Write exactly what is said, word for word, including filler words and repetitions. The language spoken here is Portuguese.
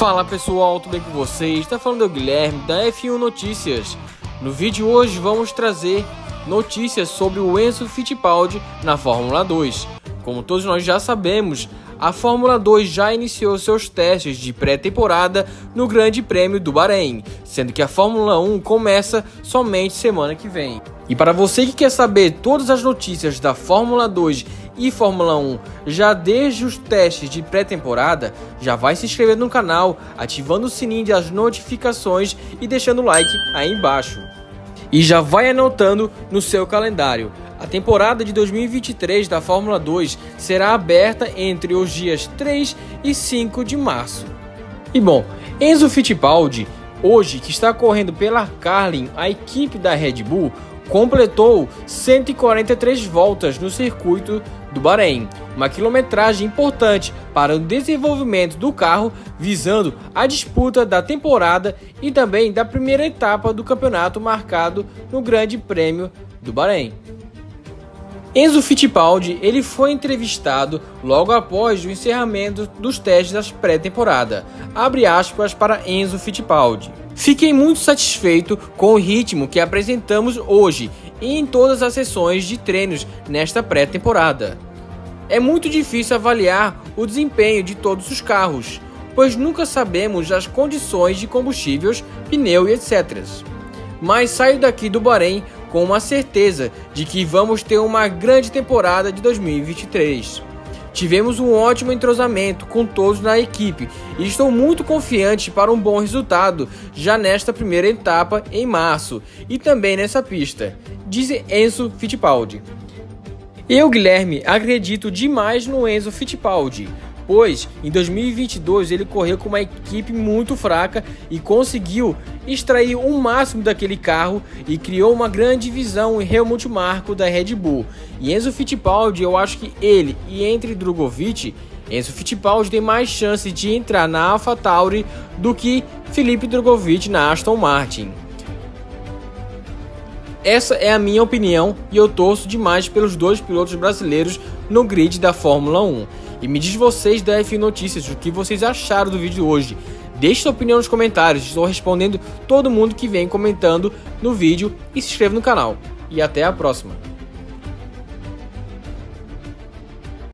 Fala pessoal, tudo bem com vocês? Está falando o Guilherme da F um Notícias. No vídeo de hoje vamos trazer notícias sobre o Enzo Fittipaldi na Fórmula dois. Como todos nós já sabemos, a Fórmula dois já iniciou seus testes de pré-temporada no Grande Prêmio do Bahrein, sendo que a Fórmula um começa somente semana que vem. E para você que quer saber todas as notícias da Fórmula dois e Fórmula um já desde os testes de pré-temporada, já vai se inscrevendo no canal, ativando o sininho das notificações e deixando o like aí embaixo. E já vai anotando no seu calendário. A temporada de dois mil e vinte e três da Fórmula dois será aberta entre os dias três e cinco de março. E bom, Enzo Fittipaldi, hoje que está correndo pela Carlin, a equipe da Red Bull, completou cento e quarenta e três voltas no circuito do Bahrein, uma quilometragem importante para o desenvolvimento do carro, visando a disputa da temporada e também da primeira etapa do campeonato marcado no Grande Prêmio do Bahrein. Enzo Fittipaldi ele foi entrevistado logo após o encerramento dos testes da pré-temporada. Abre aspas para Enzo Fittipaldi. Fiquei muito satisfeito com o ritmo que apresentamos hoje e em todas as sessões de treinos nesta pré-temporada. É muito difícil avaliar o desempenho de todos os carros, pois nunca sabemos as condições de combustíveis, pneu e etcétera. Mas saio daqui do Bahrein com uma certeza de que vamos ter uma grande temporada de dois mil e vinte e três. Tivemos um ótimo entrosamento com todos na equipe e estou muito confiante para um bom resultado já nesta primeira etapa em março e também nessa pista, diz Enzo Fittipaldi. Eu, Guilherme, acredito demais no Enzo Fittipaldi, pois em dois mil e vinte e dois ele correu com uma equipe muito fraca e conseguiu extrair o máximo daquele carro e criou uma grande visão em Helmut Marko da Red Bull. E Enzo Fittipaldi, eu acho que ele e entre Drugovich, Enzo Fittipaldi tem mais chance de entrar na AlphaTauri do que Felipe Drugovich na Aston Martin. Essa é a minha opinião e eu torço demais pelos dois pilotos brasileiros no grid da Fórmula um. E me diz vocês da F um Notícias o que vocês acharam do vídeo hoje. Deixe sua opinião nos comentários, estou respondendo todo mundo que vem comentando no vídeo e se inscreva no canal. E até a próxima.